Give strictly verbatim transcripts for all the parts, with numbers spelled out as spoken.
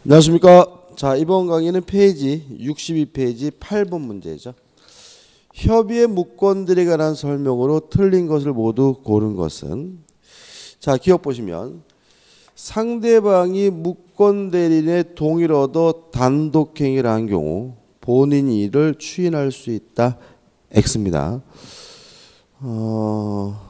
안녕하십니까. 자, 이번 강의는 페이지 육십이 페이지 팔 번 문제죠. 협의의 무건들에 관한 설명으로 틀린 것을 모두 고른 것은, 자, 기억 보시면 상대방이 무건 대리인의 동의를 얻어 단독행위를 한 경우 본인이 이를 추인할 수 있다. X입니다. 어...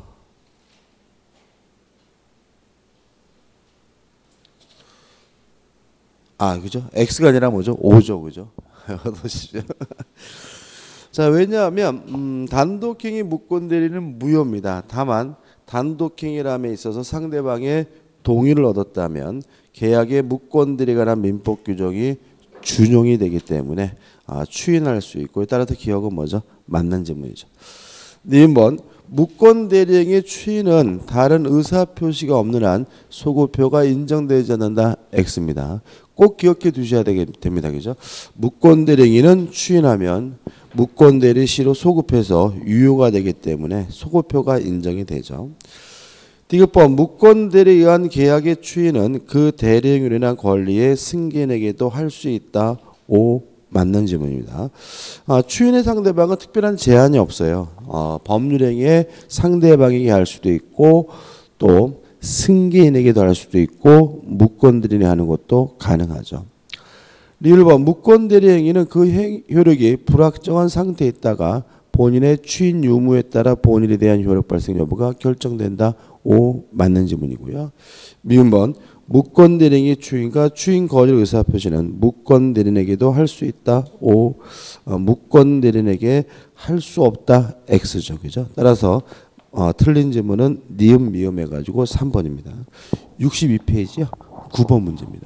아, 그죠? X가 아니라 뭐죠? 오죠, 그죠? 얻으시죠. 자, 왜냐하면 음, 단독행위 무건 대리는 무효입니다. 다만 단독행위람에 있어서 상대방의 동의를 얻었다면 계약의 무건 대리에 관한 민법 규정이 준용이 되기 때문에 아, 추인할 수 있고, 따라서 기억은 뭐죠? 맞는 지문이죠. 일 번 무건 대리행위 추인은 다른 의사 표시가 없는 한 소급표가 인정되지 않는다. X입니다. 꼭 기억해 두셔야 됩니다. 그죠? 무건 대리행위는 추인하면 무건 대리 시로 소급해서 유효가 되기 때문에 소급표가 인정이 되죠. 디귿번 무건 대리에 의한 계약의 추인은 그 대리행위로 인한 권리의 승계인에게도 할 수 있다. 오. 맞는 질문입니다. 아, 추인의 상대방은 특별한 제한이 없어요. 어, 법률행위에 상대방에게 할 수도 있고 또 승계인에게도 할 수도 있고 무건 대리인이 하는 것도 가능하죠. 일 번 무건 대리 행위는 그 행, 효력이 불확정한 상태에 있다가 본인의 추인 유무에 따라 본인에 대한 효력 발생 여부가 결정된다. 오. 맞는 질문이고요. 미음 번 무건 대리행위 추인과 추인 거절 의사 표시는 무건 대리인에게도 할 수 있다. 오. 어, 무건 대리인에게 할 수 없다. X죠. 그죠? 따라서 어, 틀린 질문은 니은 미음 해가지고 삼 번입니다. 육십이 페이지요. 구 번 문제입니다.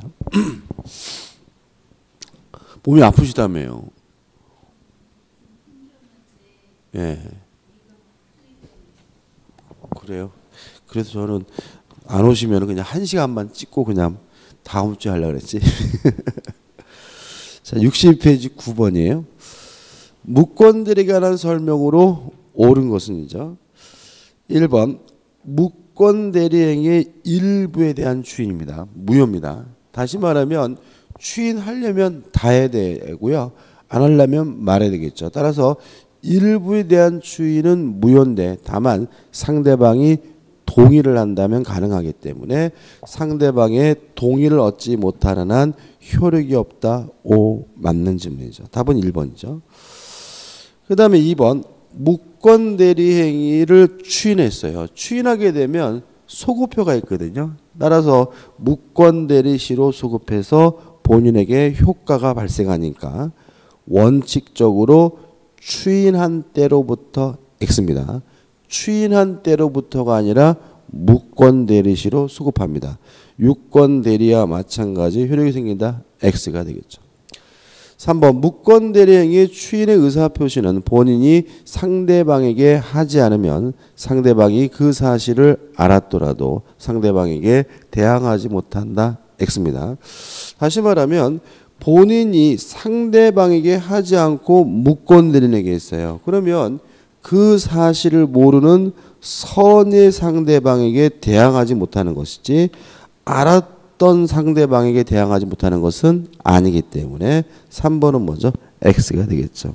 몸이 아프시다며요. 예. 그래요. 그래서 저는 안 오시면 그냥 한 시간만 찍고 그냥 다음 주에 하려고 그랬지. 자, 육십이 페이지 구 번이에요. 무건 대리에 관한 설명으로 옳은 것은이죠. 일 번 무건 대리행위의 일부에 대한 추인입니다. 무효입니다. 다시 말하면 추인하려면 다 해야 되고요. 안 하려면 말해야 되겠죠. 따라서 일부에 대한 추인은 무효인데 다만 상대방이 동의를 한다면 가능하기 때문에 상대방의 동의를 얻지 못하는 한 효력이 없다. 오. 맞는 질문이죠. 답은 일 번이죠. 그 다음에 이 번 무건 대리 행위를 추인했어요. 추인하게 되면 소급표가 있거든요. 따라서 무건 대리 시로 소급해서 본인에게 효과가 발생하니까 원칙적으로 추인한 때로부터 X입니다. 추인한 때로부터가 아니라 무건 대리시로 소급합니다. 유건 대리와 마찬가지 효력이 생긴다. X가 되겠죠. 삼 번 무건 대리행위의 추인의 의사표시는 본인이 상대방에게 하지 않으면 상대방이 그 사실을 알았더라도 상대방에게 대항하지 못한다. X입니다. 다시 말하면 본인이 상대방에게 하지 않고 무건 대리인에게 했어요. 그러면 그 사실을 모르는 선의 상대방에게 대항하지 못하는 것이지 알았던 상대방에게 대항하지 못하는 것은 아니기 때문에 삼 번은 뭐죠? X가 되겠죠.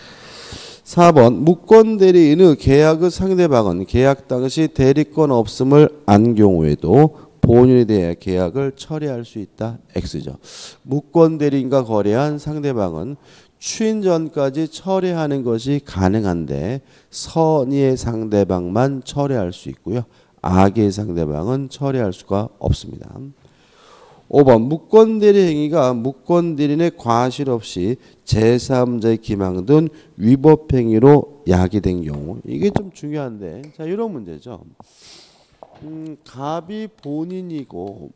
사 번 무건 대리인의 계약의 상대방은 계약 당시 대리권 없음을 안 경우에도 본인에 대해 계약을 처리할 수 있다. X죠. 무건 대리인과 거래한 상대방은 추인 전까지 처리하는 것이 가능한데 선의의 상대방만 처리할 수 있고요. 악의 상대방은 처리할 수가 없습니다. 오 번 무건 대리 행위가 무건 대리인의 과실 없이 제삼자의 기망 등 위법 행위로 야기된 경우, 이게 좀 중요한데, 자, 이런 문제죠. 음, 갑이 본인이고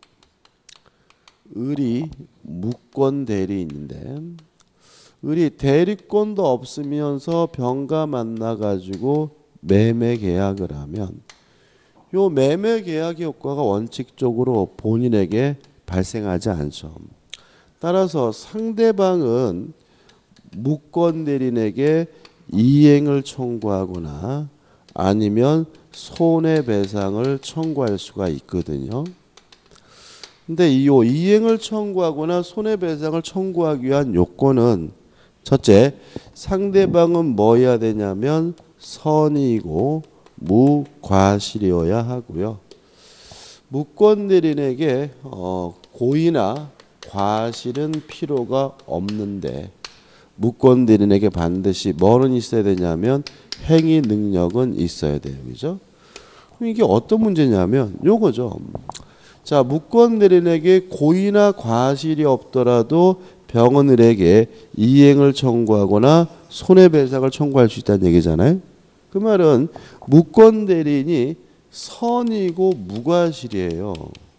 을이 무건 대리인인데 을이 대리권도 없으면서 병가 만나가지고 매매 계약을 하면 요 매매 계약의 효과가 원칙적으로 본인에게 발생하지 않죠. 따라서 상대방은 무건 대리인에게 이행을 청구하거나 아니면 손해배상을 청구할 수가 있거든요. 근데 이 이행을 청구하거나 손해배상을 청구하기 위한 요건은 첫째, 상대방은 뭐 해야 되냐면 선의이고 무과실이어야 하고요. 무권 대리인에게 어, 고의나 과실은 필요가 없는데 무권 대리인에게 반드시 뭐는 있어야 되냐면 행위 능력은 있어야 돼요. 그죠? 이게 어떤 문제냐면 요거죠. 자, 무권 대리인에게 고의나 과실이 없더라도 병원을에게 이행을 청구하거나 손해배상을 청구할 수 있다는 얘기잖아요. 그 말은 무권 대리인이 선이고 무과실이에요.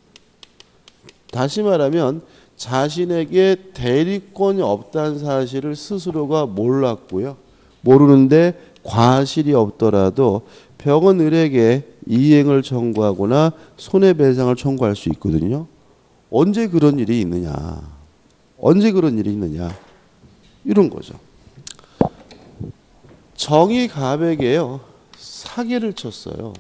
다시 말하면 자신에게 대리권이 없다는 사실을 스스로가 몰랐고요. 모르는데 과실이 없더라도 병원을에게 이행을 청구하거나 손해배상을 청구할 수 있거든요. 언제 그런 일이 있느냐? 언제 그런 일이 있느냐? 이런 거죠. 정이 갑에게요 사기를 쳤어요.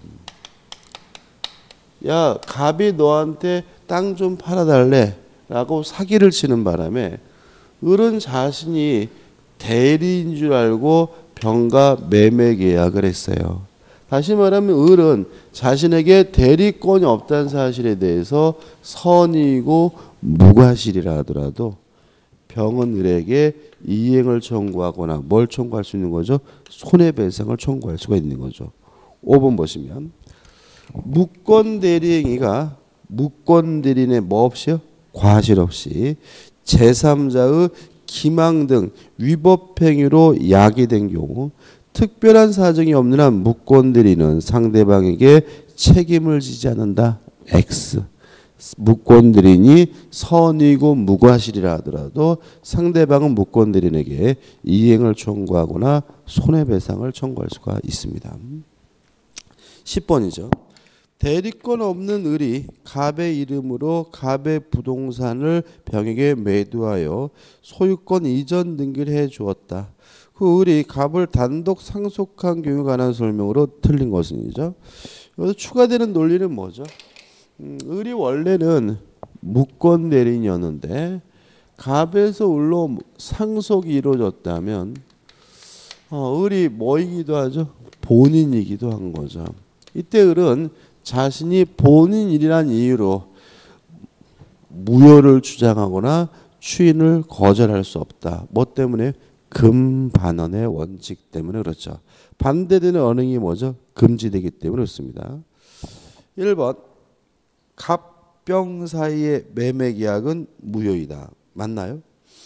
야, 갑이 너한테 땅 좀 팔아달래 라고 사기를 치는 바람에 을은 자신이 대리인 줄 알고 병과 매매 계약을 했어요. 다시 말하면 을은 자신에게 대리권이 없다는 사실에 대해서 선의이고 무과실이라 하더라도 병은 을에게 이행을 청구하거나 뭘 청구할 수 있는 거죠? 손해배상을 청구할 수가 있는 거죠. 오 번 보시면 무권 대리행위가 무권 대리인의 뭐 없이요? 과실 없이 제삼자의 기망 등 위법 행위로 야기된 경우 특별한 사정이 없는 한 무권 대리인은 상대방에게 책임을 지지 않는다. X. 무권 대리인이 선의고 무과실이라 하더라도 상대방은 무권 대리인에게 이행을 청구하거나 손해배상을 청구할 수가 있습니다. 십 번이죠. 대리권 없는 을이 갑의 이름으로 갑의 부동산을 병에게 매도하여 소유권 이전 등기를 해 주었다. 그 을이 갑을 단독 상속한 경우에 관한 설명으로 틀린 것은이죠. 여기서 추가되는 논리는 뭐죠? 음, 을이 원래는 무권 대리인이었는데 갑에서 을로 상속이 이루어졌다면 어, 을이 뭐이기도 하죠? 본인이기도 한 거죠. 이때 을은 자신이 본인이란 이유로 무효를 주장하거나 추인을 거절할 수 없다. 뭐 때문에? 금반원의 원칙 때문에 그렇죠. 반대되는 언행이 뭐죠? 금지되기 때문에 그렇습니다. 일 번 갑병 사이의 매매 계약은 무효이다. 맞나요?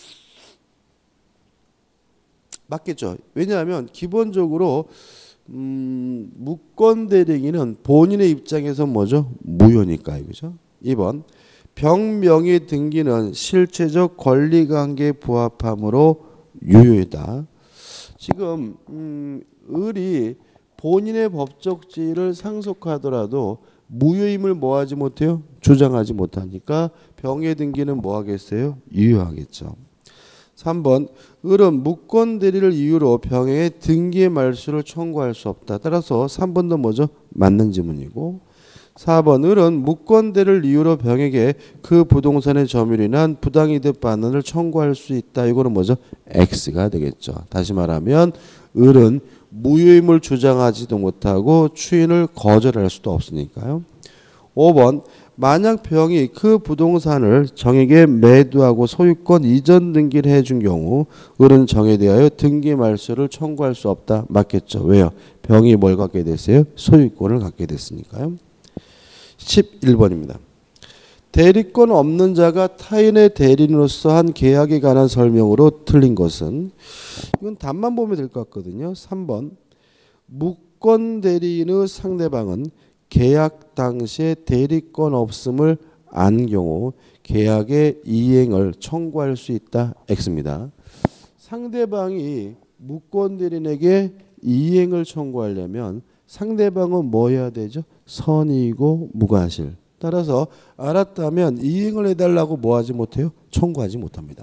맞겠죠. 왜냐하면 기본적으로 음, 무권 대리인은 본인의 입장에서 뭐죠? 무효니까요. 그죠? 이 번 병명의 등기는 실체적 권리관계에 부합함으로 유효이다. 지금 음, 을이 본인의 법적 지위를 상속하더라도 무효임을 뭐하지 못해요? 주장하지 못하니까 병의 등기는 뭐하겠어요? 유효하겠죠. 삼 번 을은 무권 대리를 이유로 병의 등기의 말소를 청구할 수 없다. 따라서 삼 번도 뭐죠? 맞는 지문이고 사 번 을은 무권 대리를 이유로 병에게 그 부동산의 점유로 인한 부당이득 반환을 청구할 수 있다. 이거는 뭐죠? X가 되겠죠. 다시 말하면 을은 무효임을 주장하지도 못하고 추인을 거절할 수도 없으니까요. 오 번 만약 병이 그 부동산을 정에게 매도하고 소유권 이전 등기를 해준 경우 을은 정에 대하여 등기 말소를 청구할 수 없다. 맞겠죠. 왜요? 병이 뭘 갖게 됐어요? 소유권을 갖게 됐으니까요. 십일 번입니다. 대리권 없는 자가 타인의 대리인으로서 한 계약에 관한 설명으로 틀린 것은 이건 답만 보면 될 것 같거든요. 삼 번 무권 대리인의 상대방은 계약 당시에 대리권 없음을 안 경우 계약의 이행을 청구할 수 있다. X입니다. 상대방이 무권 대리인에게 이행을 청구하려면 상대방은 뭐 해야 되죠? 선의이고 무과실. 따라서 알았다면 이행을 해달라고 뭐 하지 못해요? 청구하지 못합니다.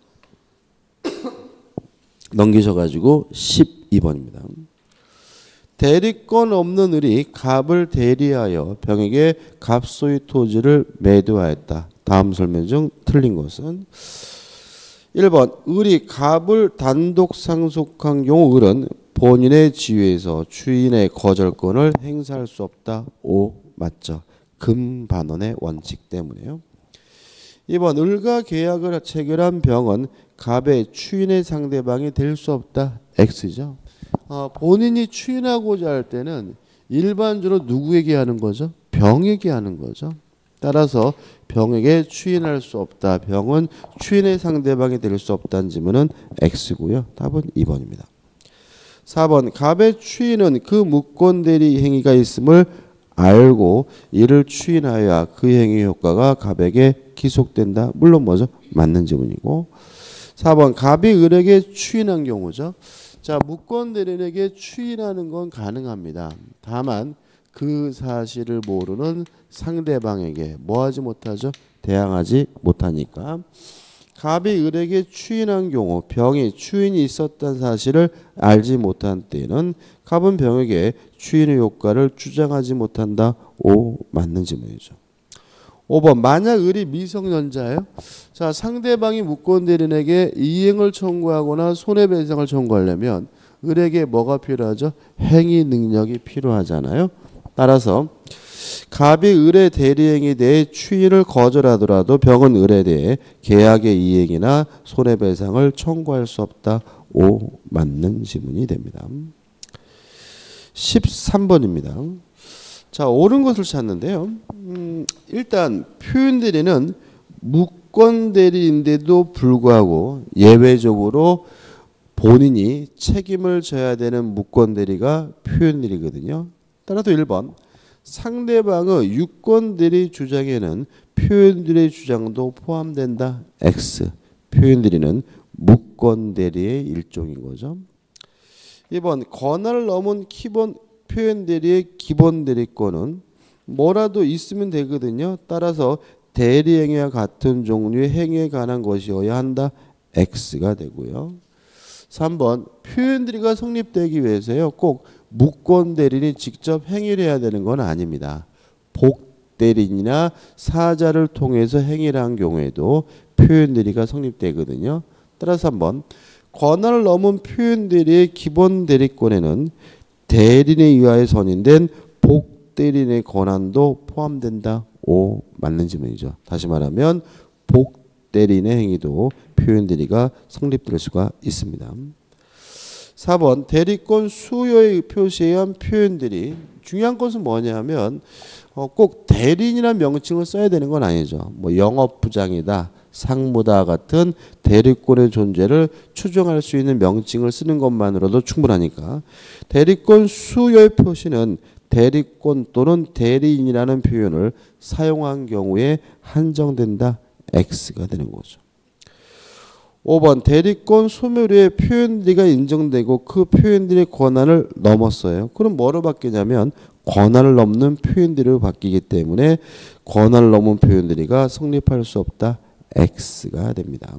넘기셔가지고 십이 번입니다. 대리권 없는 을이 갑을 대리하여 병에게 갑소의 토지를 매도하였다. 다음 설명 중 틀린 것은 일 번 을이 갑을 단독 상속한 경우 을은 본인의 지위에서 주인의 거절권을 행사할 수 없다. 오. 맞죠. 금반원의 원칙 때문에요. 이 번 을과 계약을 체결한 병은 갑의 추인의 상대방이 될 수 없다. X죠. 어, 본인이 추인하고자 할 때는 일반적으로 누구에게 하는 거죠? 병에게 하는 거죠. 따라서 병에게 추인할 수 없다. 병은 추인의 상대방이 될 수 없다는 질문은 X고요. 답은 이 번입니다. 사 번 갑의 추인은 그 무권대리 행위가 있음을 알고 이를 추인하여야 그 행위 효과가 갑에게 기속된다. 물론 뭐죠? 맞는 질문이고. 사 번 갑이 을에게 추인한 경우죠. 자, 무권대리인에게 추인하는 건 가능합니다. 다만 그 사실을 모르는 상대방에게 뭐하지 못하죠? 대항하지 못하니까. 갑이 을에게 추인한 경우 병이 추인이 있었다는 사실을 알지 못한 때에는 갑은 병에게 추인의 효과를 주장하지 못한다. 오. 맞는 질문이죠. 오 번 만약 을이 미성년자예요. 자, 상대방이 무권대리인에게 이행을 청구하거나 손해배상을 청구하려면 을에게 뭐가 필요하죠? 행위 능력이 필요하잖아요. 따라서 갑이 을의 대리행위에 대해 추인을 거절하더라도 병은 을에 대해 계약의 이행이나 손해배상을 청구할 수 없다. 오. 맞는 지문이 됩니다. 십삼 번입니다. 자, 옳은 것을 찾는데요. 음, 일단 표현대리는 무권대리인데도 불구하고 예외적으로 본인이 책임을 져야 되는 무권대리가 표현대리거든요. 따라서 일 번 상대방의 유권대리 주장에는 표현대리 주장도 포함된다. X. 표현대리는 무권대리의 일종인 거죠. 이 번 권한을 넘은 기본 표현대리의 기본대리권은 뭐라도 있으면 되거든요. 따라서 대리행위와 같은 종류의 행위에 관한 것이어야 한다. X가 되고요. 삼 번 표현대리가 성립되기 위해서요. 꼭 무권대리인이 직접 행위를 해야 되는 건 아닙니다. 복대리인이나 사자를 통해서 행위를 한 경우에도 표현대리가 성립되거든요. 따라서 삼 번 권한을 넘은 표현대리의 기본대리권에는 대리인에 의하여 선임된 복대리인의 권한도 포함된다. 오. 맞는 질문이죠. 다시 말하면 복대리인의 행위도 표현대리가 성립될 수가 있습니다. 사 번 대리권 수요의 표시에 의한 표현대리. 중요한 것은 뭐냐면 어, 꼭 대리인이라는 명칭을 써야 되는 건 아니죠. 뭐 영업부장이다, 상무다 같은 대리권의 존재를 추정할 수 있는 명칭을 쓰는 것만으로도 충분하니까 대리권 수요의 표시는 대리권 또는 대리인이라는 표현을 사용한 경우에 한정된다. X가 되는 거죠. 오 번 대리권 소멸의 표현대리가 인정되고 그 표현대리의 권한을 넘었어요. 그럼 뭐로 바뀌냐면 권한을 넘는 표현대리로 바뀌기 때문에 권한을 넘은 표현대리가 성립할 수 없다. X가 됩니다.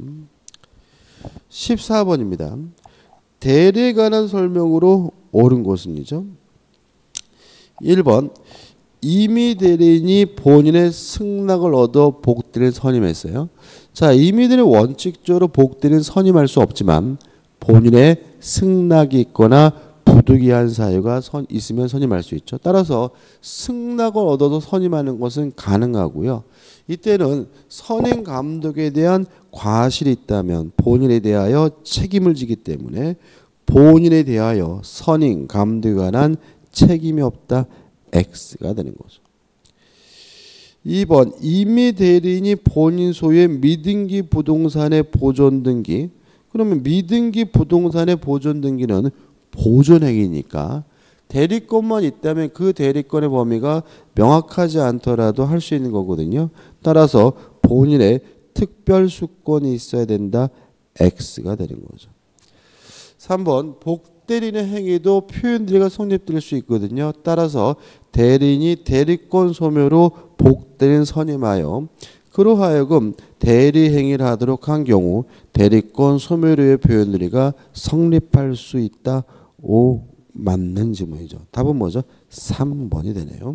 십사 번입니다. 대리에 관한 설명으로 옳은 것은이죠. 일 번 임의 대리인이 본인의 승낙을 얻어 복대리를 선임했어요. 자, 임의 대리는 원칙적으로 복대리는 선임할 수 없지만 본인의 승낙이 있거나 부득이한 사유가 선, 있으면 선임할 수 있죠. 따라서 승낙을 얻어도 선임하는 것은 가능하고요. 이때는 선임 감독에 대한 과실이 있다면 본인에 대하여 책임을 지기 때문에 본인에 대하여 선임 감독에 관한 책임이 없다. X가 되는 거죠. 이 번 임의 대리인이 본인 소유의 미등기 부동산의 보존 등기. 그러면 미등기 부동산의 보존 등기는 보존행위니까 대리권만 있다면 그 대리권의 범위가 명확하지 않더라도 할 수 있는 거거든요. 따라서 본인의 특별수권이 있어야 된다. X가 되는 거죠. 삼 번 복대리인의 행위도 표현대리가 성립될 수 있거든요. 따라서 대리인이 대리권 소멸로 복대리인 선임하여 그로 하여금 대리 행위를 하도록 한 경우 대리권 소멸의 표현대리가 성립할 수 있다. 오. 맞는 지문이죠. 답은 뭐죠? 삼 번이 되네요.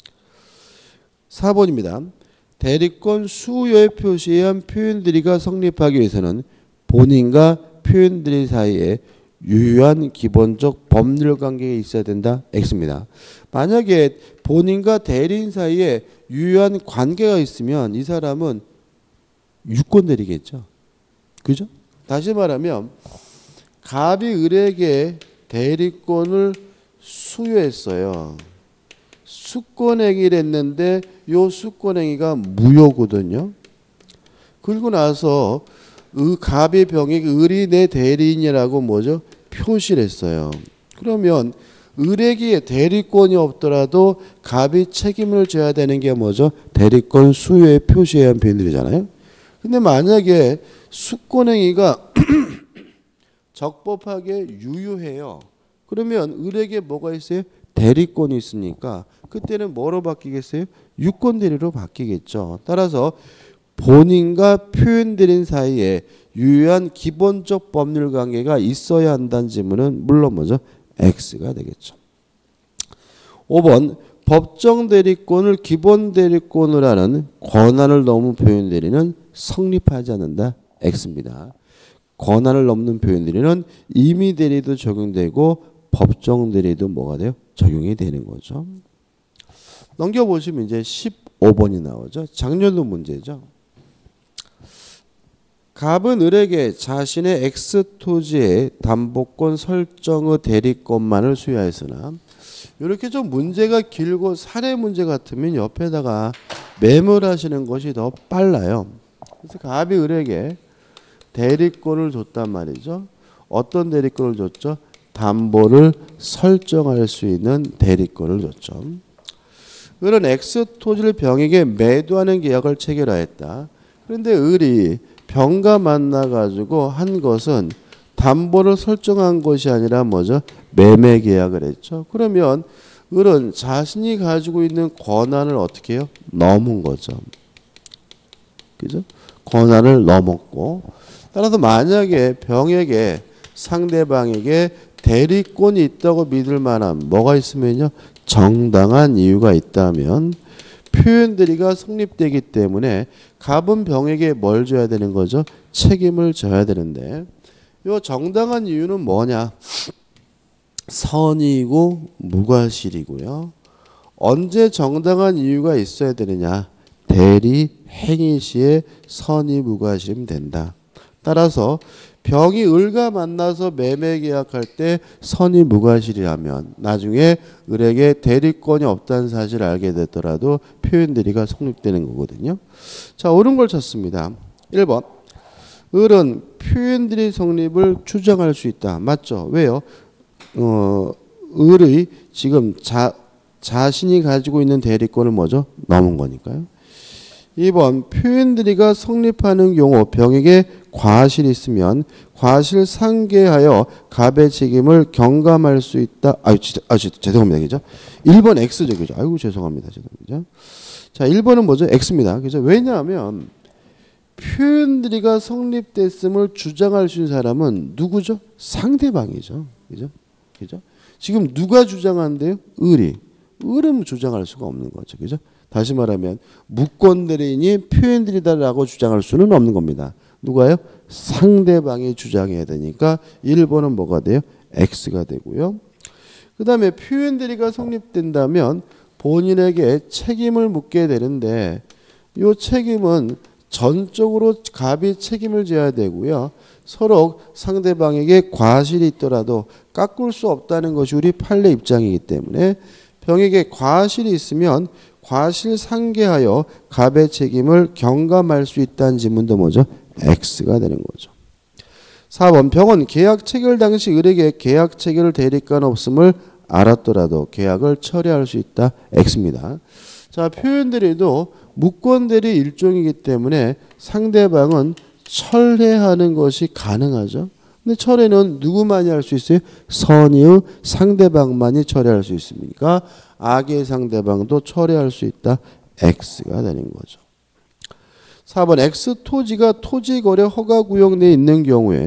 사 번입니다. 대리권 수요의 표시에 의한 표현들이가 성립하기 위해서는 본인과 표현들이 사이에 유효한 기본적 법률 관계가 있어야 된다. X입니다. 만약에 본인과 대리인 사이에 유효한 관계가 있으면 이 사람은 유권 대리겠죠. 그죠? 다시 말하면 갑이 을에게 대리권을 수요했어요. 수권행위를 했는데 이 수권행위가 무효거든요. 그리고 나서 의 갑의 병이 을이 내 대리인이라고 뭐죠? 표시를 했어요. 그러면 을에게 대리권이 없더라도 갑이 책임을 져야 되는 게 뭐죠? 대리권 수요의 표시에 의한 표현들이잖아요. 근데 만약에 수권행위가 적법하게 유효해요. 그러면 을에게 뭐가 있어요? 대리권이 있으니까 그때는 뭐로 바뀌겠어요? 유권 대리로 바뀌겠죠. 따라서 본인과 표현대리인 사이에 유효한 기본적 법률 관계가 있어야 한다는 지문은 물론 뭐죠? X가 되겠죠. 오 번 법정 대리권을 기본 대리권으로 하는 권한을 넘은 표현대리는 성립하지 않는다. X입니다. 권한을 넘는 표현대리는 임의 대리도 적용되고 법정 대리도 뭐가 돼요? 적용이 되는 거죠. 넘겨보시면 이제 십오 번이 나오죠. 작년도 문제죠. 갑은 을에게 자신의 X 토지의 담보권 설정의 대리권만을 수여하였으나 이렇게 좀 문제가 길고 사례 문제 같으면 옆에다가 메모하시는 것이 더 빨라요. 그래서 갑이 을에게 대리권을 줬단 말이죠. 어떤 대리권을 줬죠? 담보를 설정할 수 있는 대리권을 줬죠. 을은 X 토지를 병에게 매도하는 계약을 체결하였다. 그런데 을이 병과 만나가지고 한 것은 담보를 설정한 것이 아니라 뭐죠? 매매 계약을 했죠. 그러면 을은 자신이 가지고 있는 권한을 어떻게 해요? 넘은 거죠. 그죠? 권한을 넘었고 따라서 만약에 병에게 상대방에게 대리권이 있다고 믿을 만한 뭐가 있으면요? 정당한 이유가 있다면 표현들이가 성립되기 때문에 갑은 병에게 뭘 줘야 되는 거죠? 책임을 져야 되는데 이 정당한 이유는 뭐냐? 선의이고 무과실이고요. 언제 정당한 이유가 있어야 되느냐? 대리 행위 시에 선의 무과실이면 된다. 따라서 병이 을과 만나서 매매 계약할 때 선의 무과실이라면 나중에 을에게 대리권이 없다는 사실을 알게 되더라도 표현대리가 성립되는 거거든요. 자, 옳은 걸 찾습니다. 일 번 을은 표현대리 성립을 주장할 수 있다. 맞죠? 왜요? 어, 을의 지금 자, 자신이 가지고 있는 대리권을 뭐죠? 넘은 거니까요. 이 번 표현들이가 성립하는 경우 병에게 과실이 있으면 과실 상계하여 갑의 책임을 경감할 수 있다. 아, 진짜, 아, 진짜, 죄송합니다. 그죠? 일 번 X죠. 그죠? 아이고, 죄송합니다. 죄송합니다. 자, 일 번은 뭐죠? X입니다. 그죠? 왜냐하면 표현들이가 성립됐음을 주장할 수 있는 사람은 누구죠? 상대방이죠. 그죠? 그죠? 지금 누가 주장한대요? 을이. 을은 주장할 수가 없는 거죠. 그죠? 다시 말하면 무권대리인이 표현들이다라고 주장할 수는 없는 겁니다. 누가요? 상대방이 주장해야 되니까 일 번은 뭐가 돼요? X가 되고요. 그 다음에 표현대리가 성립된다면 본인에게 책임을 묻게 되는데 이 책임은 전적으로 갑이 책임을 져야 되고요. 서로 상대방에게 과실이 있더라도 깎을 수 없다는 것이 우리 판례 입장이기 때문에 병에게 과실이 있으면 과실 상계하여 갑의 책임을 경감할 수 있다는 지문도 뭐죠? X가 되는 거죠. 사 번 병은 계약 체결 당시 을에게 계약 체결 대리권 없음을 알았더라도 계약을 철회할 수 있다. X입니다. 자, 표현대리도 무권대리 일종이기 때문에 상대방은 철회하는 것이 가능하죠. 근데 철회는 누구만이 할 수 있어요? 선의의 상대방만이 철회할 수 있습니까? 악의 상대방도 철회할 수 있다. X가 되는 거죠. 사 번 X 토지가 토지거래 허가구역 내에 있는 경우에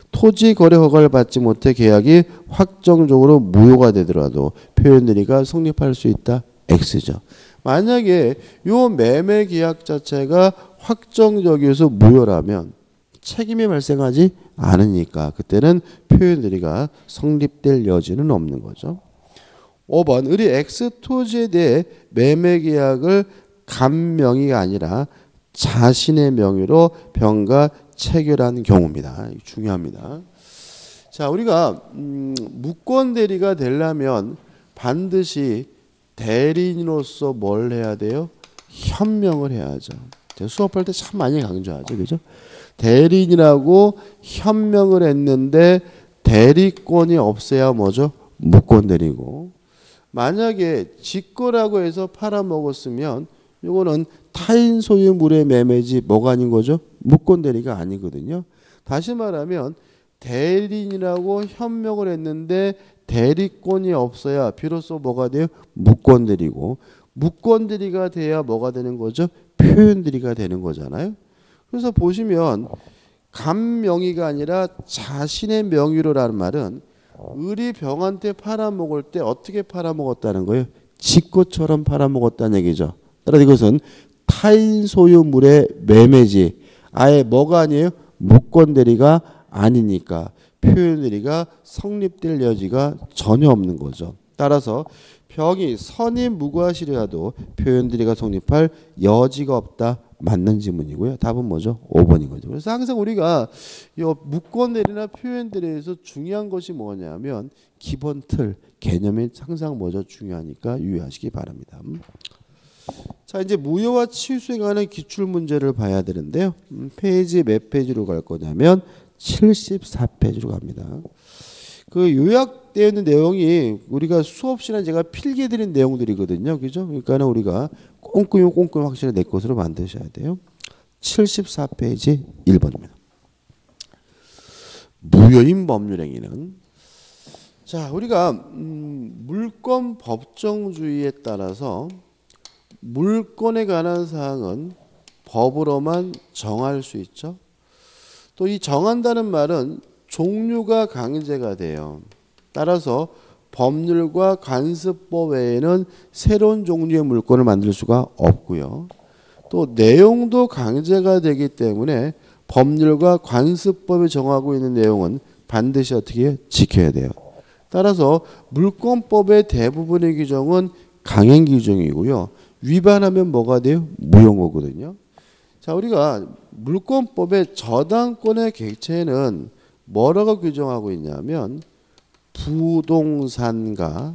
토지 거래 허가를 받지 못해 계약이 확정적으로 무효가 되더라도 표현들이가 성립할 수 있다. X죠. 만약에 요 매매 계약 자체가 확정적이어서 무효라면 책임이 발생하지 않으니까 그때는 표현들이가 성립될 여지는 없는 거죠. 오 번 을이 X 토지에 대해 매매 계약을 간명의가 아니라 자신의 명의로 병가 체결한 경우입니다. 중요합니다. 자, 우리가 음, 무권 대리가 되려면 반드시 대리인으로서 뭘 해야 돼요? 현명을 해야죠. 제가 수업할 때 참 많이 강조하죠. 그죠? 대리인이라고 현명을 했는데 대리권이 없어야 뭐죠? 무권 대리고. 만약에 직거라고 해서 팔아먹었으면 이거는 타인 소유 물의 매매지 뭐가 아닌 거죠? 무권 대리가 아니거든요. 다시 말하면 대리인이라고 현명을 했는데 대리권이 없어야 비로소 뭐가 돼요? 무권 대리고. 무권 대리가 돼야 뭐가 되는 거죠? 표현 대리가 되는 거잖아요. 그래서 보시면 간명의가 아니라 자신의 명의로라는 말은 을이 병한테 팔아먹을 때 어떻게 팔아먹었다는 거예요? 직거처럼 팔아먹었다는 얘기죠. 따라서 이것은 타인 소유물의 매매지 아예 뭐가 아니에요? 무권 대리가 아니니까 표현 대리가 성립될 여지가 전혀 없는 거죠. 따라서 병이 선임 무과실이라도 표현 대리가 성립할 여지가 없다. 맞는 지문이고요. 답은 뭐죠? 오 번인 거죠. 그래서 항상 우리가 이 무권 대리나 표현 대리에서 중요한 것이 뭐냐면 기본 틀, 개념이 항상 뭐죠? 중요하니까 유의하시기 바랍니다. 자, 이제 무효와 취소에 관한 기출 문제를 봐야 되는데요. 음, 페이지 몇 페이지로 갈 거냐면 칠십사 페이지로 갑니다. 그 요약되어 있는 내용이 우리가 수업 시간에 제가 필기해 드린 내용들이거든요. 그죠? 그러니까 우리가 꼼꼼히 꼼꼼히 확실히 내 것으로 만드셔야 돼요. 칠십사 페이지 일 번입니다. 무효인 법률행위는 자, 우리가 음, 물권 법정주의에 따라서 물권에 관한 사항은 법으로만 정할 수 있죠. 또 이 정한다는 말은 종류가 강제가 돼요. 따라서 법률과 관습법 외에는 새로운 종류의 물권을 만들 수가 없고요. 또 내용도 강제가 되기 때문에 법률과 관습법이 정하고 있는 내용은 반드시 어떻게 해요? 지켜야 돼요. 따라서 물권법의 대부분의 규정은 강행 규정이고요. 위반하면 뭐가 돼요? 무효거든요. 자, 우리가 물권법의 저당권의 객체는 뭐라고 규정하고 있냐면 부동산과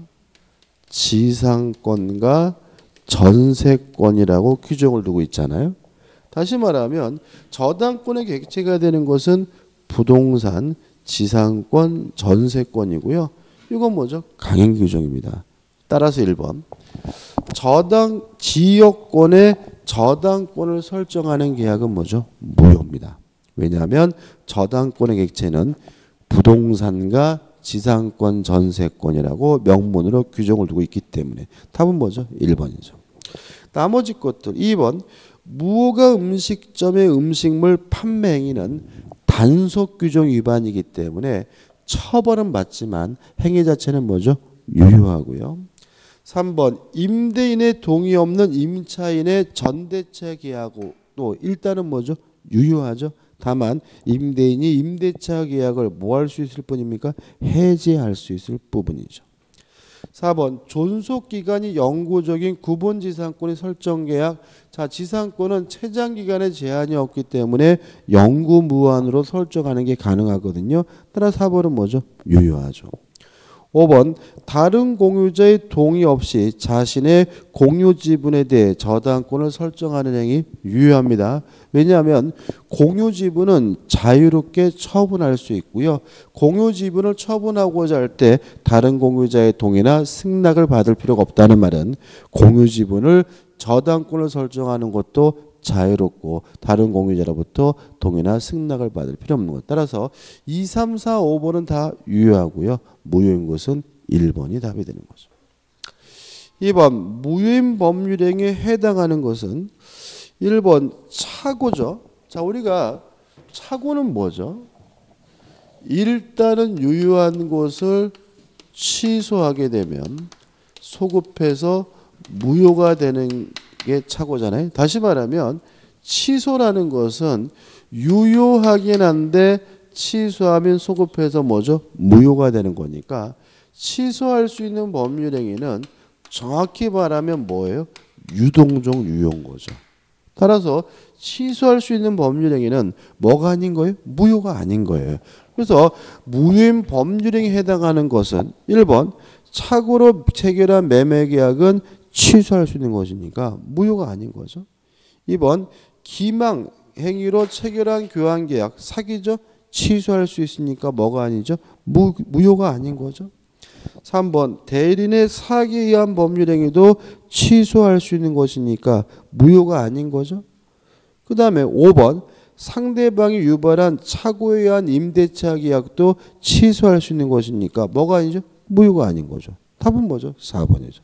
지상권과 전세권이라고 규정을 두고 있잖아요. 다시 말하면 저당권의 객체가 되는 것은 부동산, 지상권, 전세권이고요. 이건 뭐죠? 강행 규정입니다. 따라서 일 번 저당 지역권의 저당권을 설정하는 계약은 뭐죠? 무효입니다. 왜냐하면 저당권의 객체는 부동산과 지상권, 전세권이라고 명문으로 규정을 두고 있기 때문에 답은 뭐죠? 일 번이죠. 나머지 것들 이 번 무허가 음식점의 음식물 판매 행위는 단속 규정 위반이기 때문에 처벌은 맞지만 행위 자체는 뭐죠? 유효하고요. 삼 번 임대인의 동의 없는 임차인의 전대차 계약도 일단은 뭐죠? 유효하죠. 다만 임대인이 임대차 계약을 뭐 할 수 있을 뿐입니까? 해지할 수 있을 부분이죠. 사 번 존속기간이 영구적인 구본지상권의 설정계약. 자, 지상권은 최장기간의 제한이 없기 때문에 영구무한으로 설정하는 게 가능하거든요. 따라 사 번은 뭐죠? 유효하죠. 오 번 다른 공유자의 동의 없이 자신의 공유 지분에 대해 저당권을 설정하는 행위 유효합니다. 왜냐하면 공유 지분은 자유롭게 처분할 수 있고요. 공유 지분을 처분하고자 할 때 다른 공유자의 동의나 승낙을 받을 필요가 없다는 말은 공유 지분을 저당권을 설정하는 것도 자유롭고 다른 공유자로부터 동의나 승낙을 받을 필요 없는 것. 따라서 이, 삼, 사, 오 번은 다 유효하고요. 무효인 것은 일 번이 답이 되는 거죠. 이 번 무효인 법률행위에 해당하는 것은 일 번 차고죠. 자, 우리가 차고는 뭐죠? 일단은 유효한 곳을 취소하게 되면 소급해서 무효가 되는 게 착오잖아요. 다시 말하면 취소라는 것은 유효하긴 한데 취소하면 소급해서 뭐죠? 무효가 되는 거니까 취소할 수 있는 법률행위는 정확히 말하면 뭐예요? 유동종 유효인 거죠. 따라서 취소할 수 있는 법률행위는 뭐가 아닌 거예요? 무효가 아닌 거예요. 그래서 무효인 법률행위에 해당하는 것은 일 번 착오로 체결한 매매계약은 취소할 수 있는 것이니까 무효가 아닌 거죠. 이 번 기망 행위로 체결한 교환계약 사기죠. 취소할 수 있으니까 뭐가 아니죠? 무, 무효가 아닌 거죠. 삼 번 대리인의 사기에 의한 법률행위도 취소할 수 있는 것이니까 무효가 아닌 거죠. 그 다음에 오 번 상대방이 유발한 착오에 의한 임대차 계약도 취소할 수 있는 것이니까 뭐가 아니죠? 무효가 아닌 거죠. 답은 뭐죠? 사 번이죠.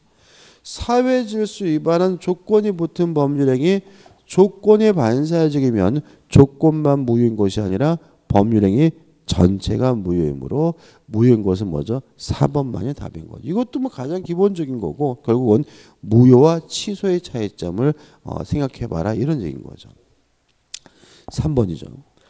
사회질서 위반한 조건이 붙은 법률행위 조건이 반사적이면 조건만 무효인 것이 아니라 법률행위 전체가 무효이므로 무효인 것은 뭐죠? 사 번만이 답인 거죠. 이것도 뭐 가장 기본적인 거고 결국은 무효와 취소의 차이점을 어, 생각해봐라 이런 얘기인 거죠. 삼 번이죠.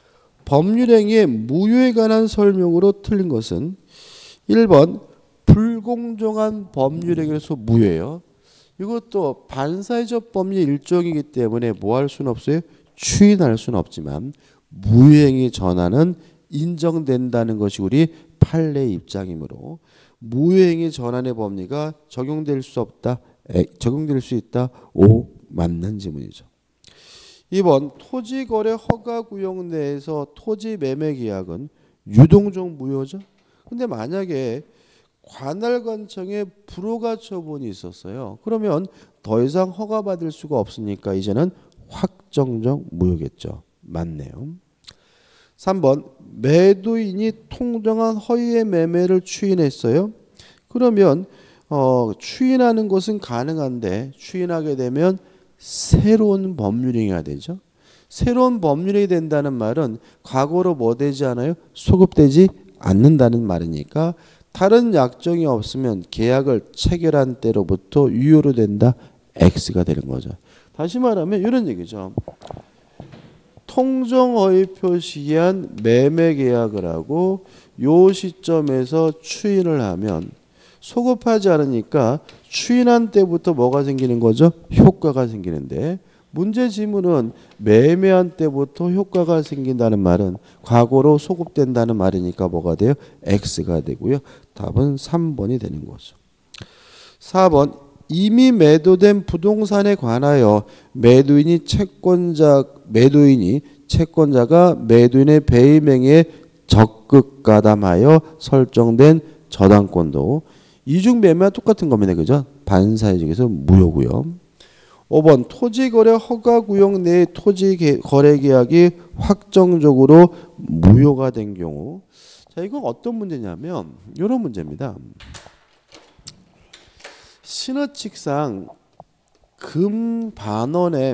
법률행위의 무효에 관한 설명으로 틀린 것은 일 번 불공정한 법률행위로서 무효예요. 이것도 반사회적 법률 일종이기 때문에 뭐 할 수는 없어요? 추인할 수는 없지만 무효행위 전환은 인정된다는 것이 우리 판례의 입장이므로 무효행위 전환의 법리가 적용될 수 없다. 에, 적용될 수 있다. 오. 맞는 지문이죠. 이 번 토지거래 허가구역 내에서 토지 매매 계약은 유동종 무효죠. 근데 만약에 관할관청에 불허가 처분이 있었어요. 그러면 더 이상 허가받을 수가 없으니까 이제는 확정적 무효겠죠. 맞네요. 삼 번 매도인이 통정한 허위의 매매를 추인했어요. 그러면 어, 추인하는 것은 가능한데 추인하게 되면 새로운 법률행위가 되죠. 새로운 법률이 된다는 말은 과거로 뭐 되지 않아요? 소급되지 않는다는 말이니까 다른 약정이 없으면 계약을 체결한 때로부터 유효로 된다. X가 되는 거죠. 다시 말하면 이런 얘기죠. 통정허위 표시한 매매 계약을 하고 요 시점에서 추인을 하면 소급하지 않으니까 추인한 때부터 뭐가 생기는 거죠? 효과가 생기는데 문제 지문은 매매한 때부터 효과가 생긴다는 말은 과거로 소급된다는 말이니까 뭐가 돼요? X가 되고요. 답은 삼 번이 되는 거죠. 사 번 이미 매도된 부동산에 관하여 매도인이 채권자 매도인이 채권자가 매도인의 배임행위에 적극 가담하여 설정된 저당권도 이중 매매와 똑같은 겁니다. 그죠? 반사회적에서 무효고요. 오 번 토지거래 허가구역 내의 토지거래계약이 확정적으로 무효가 된 경우. 자, 이건 어떤 문제냐면 이런 문제입니다. 신의칙상 금반원의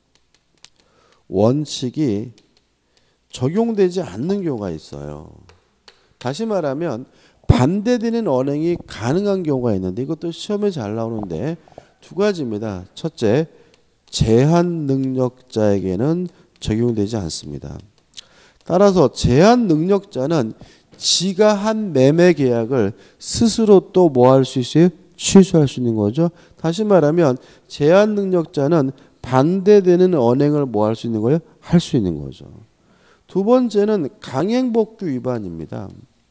원칙이 적용되지 않는 경우가 있어요. 다시 말하면 반대되는 언행이 가능한 경우가 있는데 이것도 시험에 잘 나오는데 두 가지입니다. 첫째, 제한 능력자에게는 적용되지 않습니다. 따라서 제한 능력자는 지가 한 매매 계약을 스스로 또 뭐 할 수 있어요? 취소할 수 있는 거죠. 다시 말하면 제한 능력자는 반대되는 언행을 뭐 할 수 있는 거예요? 할 수 있는 거죠. 두 번째는 강행법규 위반입니다.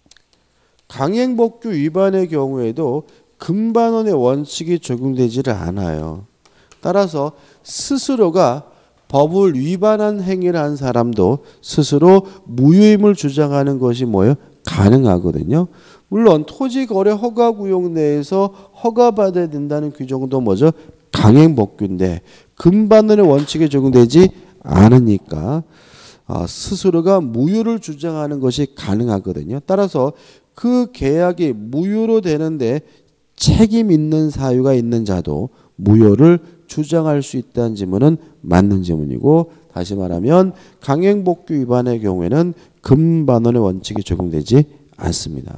강행법규 위반의 경우에도 금반원의 원칙이 적용되지를 않아요. 따라서 스스로가 법을 위반한 행위를 한 사람도 스스로 무효임을 주장하는 것이 뭐예요? 가능하거든요. 물론 토지거래 허가구역 내에서 허가받아야 된다는 규정도 뭐죠? 강행법규인데 금반원의 원칙에 적용되지 않으니까 스스로가 무효를 주장하는 것이 가능하거든요. 따라서 그 계약이 무효로 되는데 책임 있는 사유가 있는 자도 무효를 주장할 수 있다는 지문은 맞는 지문이고, 다시 말하면 강행복귀 위반의 경우에는 금반원의 원칙이 적용되지 않습니다.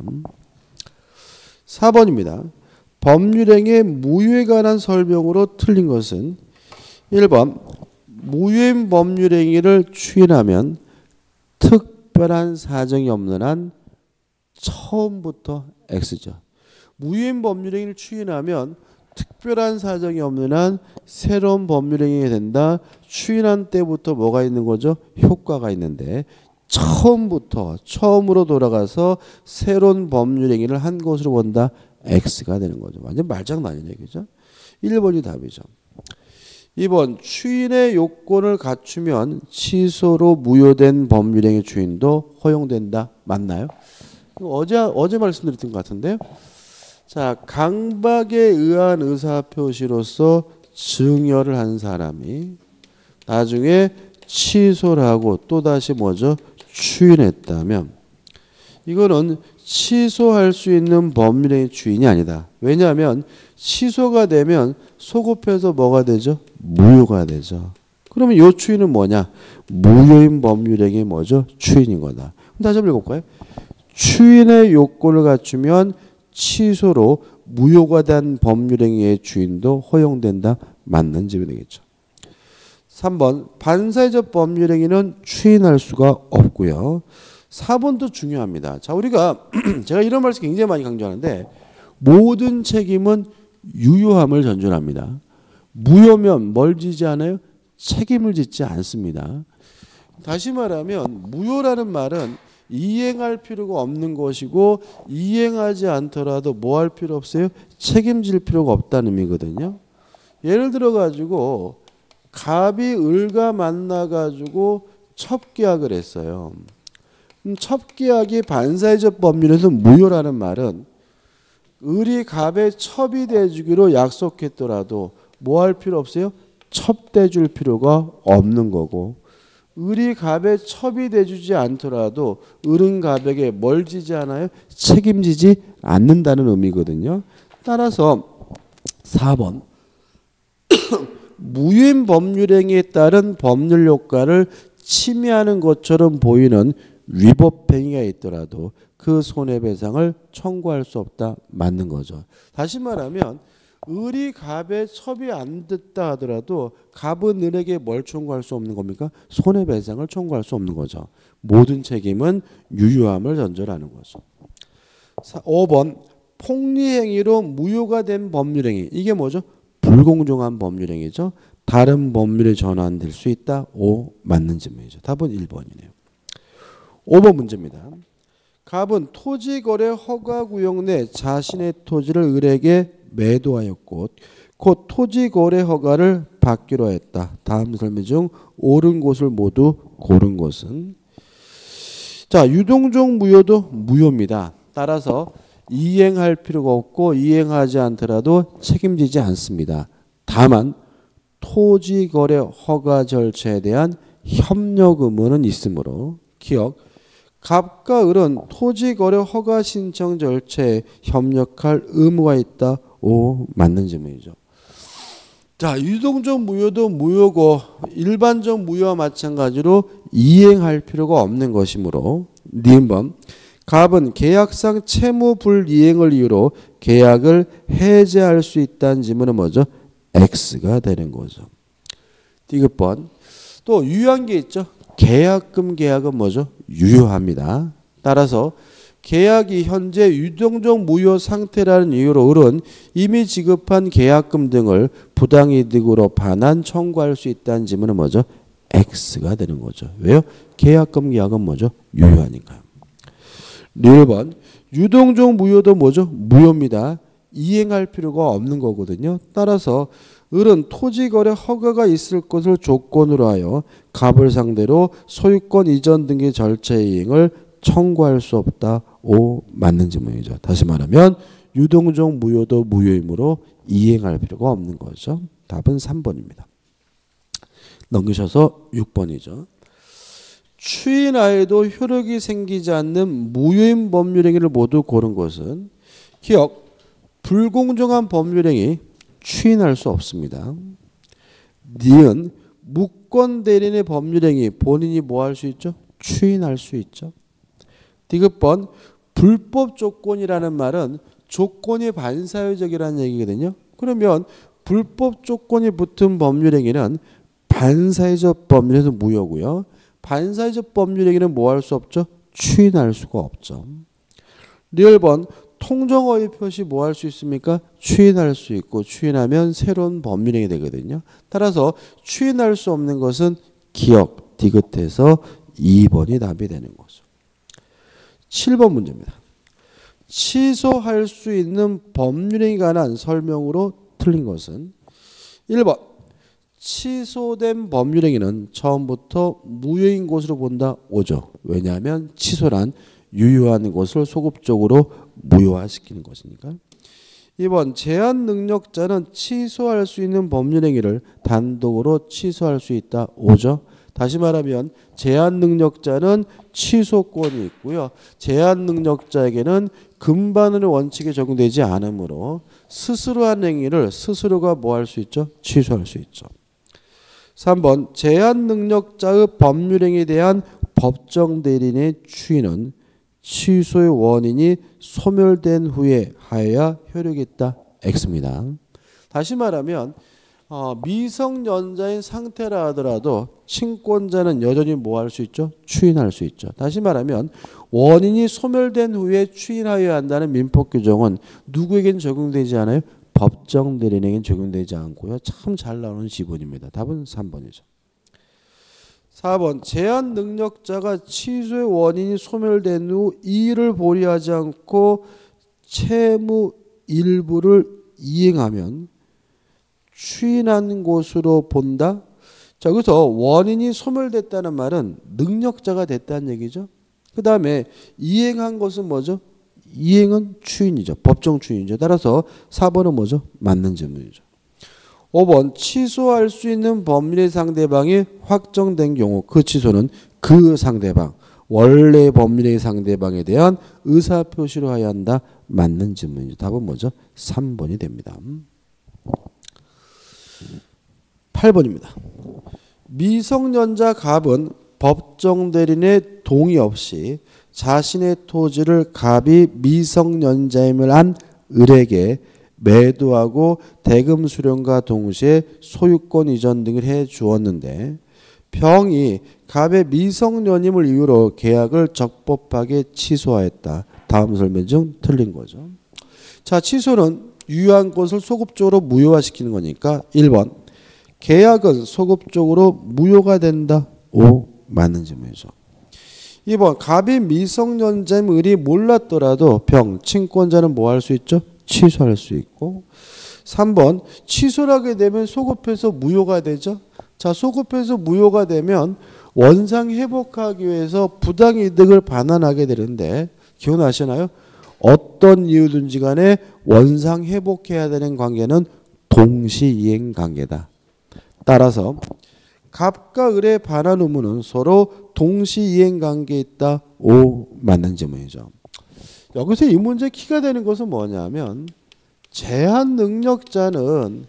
사 번입니다. 법률행위의 무효에 관한 설명으로 틀린 것은 일 번 무효인 법률행위를 추인하면 특별한 사정이 없는 한 처음부터 X죠. 무효인 법률행위를 추인하면 특별한 사정이 없는 한 새로운 법률행위가 된다. 추인한 때부터 뭐가 있는 거죠? 효과가 있는데 처음부터 처음으로 돌아가서 새로운 법률행위를 한 것으로 본다. X가 되는 거죠. 완전 말장난이네. 그죠? 일 번이 답이죠. 이 번 추인의 요건을 갖추면 취소로 무효된 법률행위 추인도 허용된다. 맞나요? 어제 어제 말씀드렸던 것 같은데요. 자, 강박에 의한 의사표시로서 증여를 한 사람이 나중에 취소를 하고 또다시 뭐죠? 추인했다면 이거는 취소할 수 있는 법률행위 추인이 아니다. 왜냐하면 취소가 되면 소급해서 뭐가 되죠? 무효가 되죠. 그러면 이 추인은 뭐냐? 무효인 법률행위 뭐죠? 추인인 거다. 다시 한번 읽어볼까요? 추인의 요건을 갖추면 취소로 무효가 된 법률행위의 추인도 허용된다. 맞는 집이 되겠죠. 삼 번 반사회적 법률행위는 추인할 수가 없고요. 사 번도 중요합니다. 자, 우리가 제가 이런 말씀 굉장히 많이 강조하는데 모든 책임은 유효함을 전제합니다. 무효면 뭘 지지 않아요? 책임을 짓지 않습니다. 다시 말하면 무효라는 말은 이행할 필요가 없는 것이고 이행하지 않더라도 뭐 할 필요 없어요? 책임질 필요가 없다는 의미거든요. 예를 들어 가지고 갑이 을과 만나 가지고 첩계약을 했어요. 첩계약이 반사회적 법률에서 무효라는 말은 을이 갑에 첩이 돼주기로 약속했더라도 뭐 할 필요 없어요? 첩돼줄 필요가 없는 거고, 을이 갑에 첩이 돼주지 않더라도 을은 갑에게 뭘 지지 않아요? 책임지지 않는다는 의미거든요. 따라서 사 번 무효인 법률행위에 따른 법률 효과를 침해하는 것처럼 보이는 위법행위가 있더라도 그 손해배상을 청구할 수 없다. 맞는 거죠. 다시 말하면 을이 갑에 첩이 안 됐다 하더라도 갑은 을에게 뭘 청구할 수 없는 겁니까? 손해배상을 청구할 수 없는 거죠. 모든 책임은 유효함을 전제하는 거죠. 오 번 폭리행위로 무효가 된 법률행위. 이게 뭐죠? 불공정한 법률행위죠. 다른 법률에 전환될 수 있다. 오. 맞는 질문이죠. 답은 일 번이네요. 오 번 문제입니다. 갑은 토지거래 허가구역 내 자신의 토지를 을에게 매도하였고 곧 토지거래 허가를 받기로 했다. 다음 설명 중 옳은 곳을 모두 고른 것은? 자, 유동적 무효도 무효입니다. 따라서 이행할 필요가 없고 이행하지 않더라도 책임지지 않습니다. 다만 토지거래 허가 절차에 대한 협력 의무는 있으므로 기억, 갑과 을은 토지거래 허가 신청 절차에 협력할 의무가 있다. 오. 맞는 질문이죠. 자, 유동적 무효도 무효고 일반적 무효와 마찬가지로 이행할 필요가 없는 것이므로 니은 번 갑은 계약상 채무 불이행을 이유로 계약을 해제할 수 있다는 질문은 뭐죠? X가 되는 거죠. 디귿 번 또 유효한 게 있죠. 계약금 계약은 뭐죠? 유효합니다. 따라서 계약이 현재 유동적 무효 상태라는 이유로 을은 이미 지급한 계약금 등을 부당이득으로 반환 청구할 수 있다는 질문은 뭐죠? X가 되는 거죠. 왜요? 계약금 계약은 뭐죠? 유효하니까요. 일 번 유동적 무효도 뭐죠? 무효입니다. 이행할 필요가 없는 거거든요. 따라서 을은 토지거래 허가가 있을 것을 조건으로 하여 갑을 상대로 소유권 이전 등의 절차 이행을 청구할 수 없다. 오. 맞는 질문이죠. 다시 말하면 유동적 무효도 무효이므로 이행할 필요가 없는 거죠. 답은 삼 번입니다. 넘기셔서 육 번이죠. 추인하에도 효력이 생기지 않는 무효인 법률행위를 모두 고른 것은? 기억, 불공정한 법률행위 추인할 수 없습니다. 니은 무권 대리인의 법률행위 본인이 뭐 할 수 있죠? 추인할 수 있죠. 디귿번 불법 조건이라는 말은 조건이 반사회적이라는 얘기거든요. 그러면 불법 조건이 붙은 법률행위는 반사회적 법률에서 무효고요. 반사회적 법률행위는 뭐 할 수 없죠? 추인할 수가 없죠. 리을번 통정어휘 표시 뭐 할 수 있습니까? 추인할 수 있고 추인하면 새로운 법률행위 되거든요. 따라서 추인할 수 없는 것은 기억, 디귿해서 이 번이 답이 되는 거죠. 칠 번 문제입니다. 취소할 수 있는 법률행위에 관한 설명으로 틀린 것은 일 번 취소된 법률행위는 처음부터 무효인 것으로 본다. 오죠. 왜냐하면 취소란 유효한 것을 소급적으로 무효화시키는 것이니까. 이 번 제한 능력자는 취소할 수 있는 법률행위를 단독으로 취소할 수 있다. 오죠. 다시 말하면 제한 능력자는 취소권이 있고요. 제한 능력자에게는 금반원의 원칙에 적용되지 않으므로 스스로 한 행위를 스스로가 뭐 할 수 있죠? 취소할 수 있죠. 삼 번 제한 능력자의 법률행위에 대한 법정 대리인의 추인은 취소의 원인이 소멸된 후에 하여야 효력이 있다. X입니다. 다시 말하면 어, 미성년자인 상태라 하더라도 친권자는 여전히 뭐 할 수 있죠? 추인할 수 있죠. 다시 말하면 원인이 소멸된 후에 추인하여야 한다는 민법 규정은 누구에겐 적용되지 않아요? 법정 대리인에겐 적용되지 않고요. 참 잘 나오는 지문입니다. 답은 삼 번이죠. 사 번 제한 능력자가 취소의 원인이 소멸된 후 이의를 보류하지 않고 채무 일부를 이행하면 추인한 것으로 본다. 자, 여기서 원인이 소멸됐다는 말은 능력자가 됐다는 얘기죠. 그 다음에 이행한 것은 뭐죠? 이행은 추인이죠. 법정 추인이죠. 따라서 사 번은 뭐죠? 맞는 질문이죠. 오 번 취소할 수 있는 법률의 상대방이 확정된 경우 그 취소는 그 상대방, 원래 법률의 상대방에 대한 의사표시로 해야 한다. 맞는 질문이죠. 답은 뭐죠? 삼 번이 됩니다. 팔 번입니다. 미성년자 갑은 법정 대리인의 동의 없이 자신의 토지를 갑이 미성년자임을 안 을에게 매도하고 대금 수령과 동시에 소유권 이전 등을 해 주었는데 병이 갑의 미성년임을 이유로 계약을 적법하게 취소하였다. 다음 설명 중 틀린 거죠. 자, 취소는 유효한 것을 소급적으로 무효화시키는 거니까 일 번 계약은 소급적으로 무효가 된다. 오, 맞는 질문이죠. 이 번 갑이 미성년자임 을이 몰랐더라도 병, 친권자는 뭐 할 수 있죠? 취소할 수 있고. 삼 번 취소를 하게 되면 소급해서 무효가 되죠. 자, 소급해서 무효가 되면 원상 회복하기 위해서 부당이득을 반환하게 되는데 기억나시나요? 어떤 이유든지 간에 원상 회복해야 되는 관계는 동시이행 관계다. 따라서 갑과 을의 반환 의무는 서로 동시이행 관계에 있다. 오, 맞는 질문이죠. 여기서 이 문제 키가 되는 것은 뭐냐면 제한 능력자는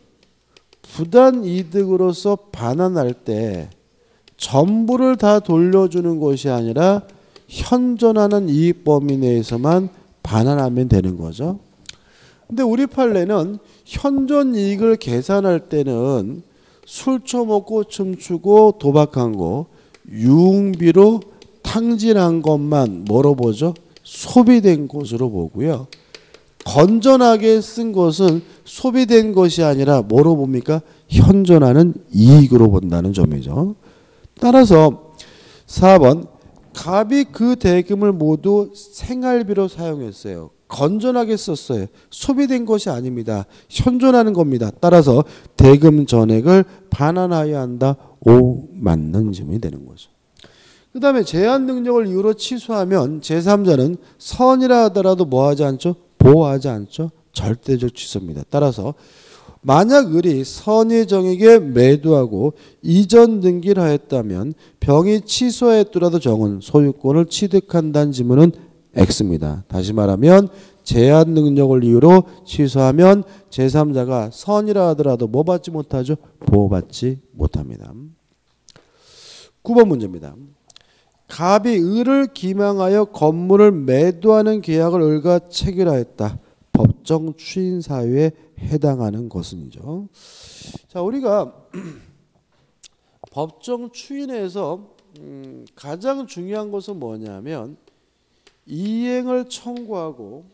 부단 이득으로서 반환할 때 전부를 다 돌려주는 것이 아니라 현존하는 이익 범위 내에서만 반환하면 되는 거죠. 근데 우리 판례는 현존 이익을 계산할 때는 술 처먹고 춤추고 도박한 거 유흥비로 탕진한 것만 뭐로 보죠? 소비된 것으로 보고요. 건전하게 쓴 것은 소비된 것이 아니라 뭐로 봅니까? 현존하는 이익으로 본다는 점이죠. 따라서 사 번 갑이 그 대금을 모두 생활비로 사용했어요. 건전하게 썼어요. 소비된 것이 아닙니다. 현존하는 겁니다. 따라서 대금 전액을 반환하여야 한다. 오, 맞는 질문이 되는 거죠. 그 다음에 제한 능력을 이유로 취소하면 제삼자는 선이라 하더라도 뭐 하지 않죠? 보호하지 않죠? 절대적 취소입니다. 따라서 만약 을이 선의 정에게 매도하고 이전 등기를 하였다면 병이 취소했더라도 정은 소유권을 취득한다는 지문은 X입니다. 다시 말하면 제한 능력을 이유로 취소하면 제삼자가 선이라 하더라도 뭐 받지 못하죠? 보호받지 못합니다. 구 번 문제입니다. 갑이 을을 기망하여 건물을 매도하는 계약을 을과 체결하였다. 법정 추인 사유에 해당하는 것은이죠. 자, 우리가 법정 추인에서 음, 가장 중요한 것은 뭐냐면 이행을 청구하고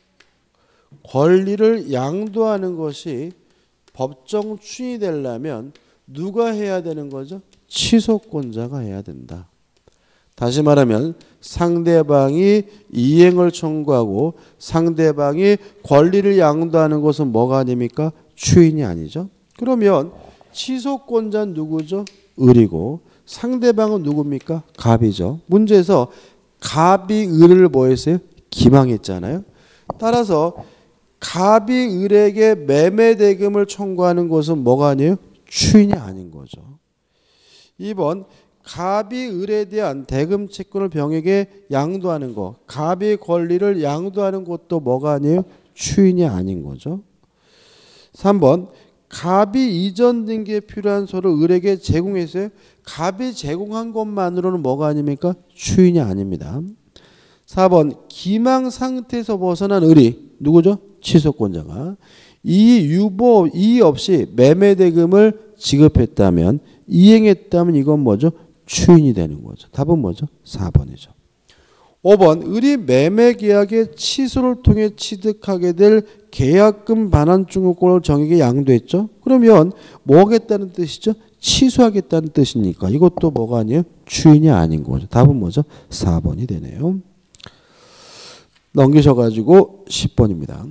권리를 양도하는 것이 법정 추인이 되려면 누가 해야 되는 거죠? 취소권자가 해야 된다. 다시 말하면 상대방이 이행을 청구하고 상대방이 권리를 양도하는 것은 뭐가 아닙니까? 추인이 아니죠. 그러면 취소권자는 누구죠? 을이고 상대방은 누굽니까? 갑이죠. 문제에서 갑이 을을 뭐 했어요? 기망했잖아요. 따라서 갑이 을에게 매매대금을 청구하는 것은 뭐가 아니에요? 추인이 아닌 거죠. 이 번 갑이 을에 대한 대금 채권을 병에게 양도하는 것, 갑의 권리를 양도하는 것도 뭐가 아니에요? 추인이 아닌 거죠. 삼 번 갑이 이전 등기에 필요한 서를 을에게 제공했어요. 갑이 제공한 것만으로는 뭐가 아닙니까? 추인이 아닙니다. 사 번 기망 상태에서 벗어난 을이 누구죠? 취소권자가 이 유보 이의 없이 매매대금을 지급했다면 이행했다면 이건 뭐죠? 추인이 되는 거죠. 답은 뭐죠? 사 번이죠. 오 번 을이 매매계약의 취소를 통해 취득하게 될 계약금 반환증후권을 정에게 양도했죠. 그러면 뭐 하겠다는 뜻이죠? 취소하겠다는 뜻이니까 이것도 뭐가 아니에요? 추인이 아닌 거죠. 답은 뭐죠? 사 번이 되네요. 넘기셔가지고 십 번입니다.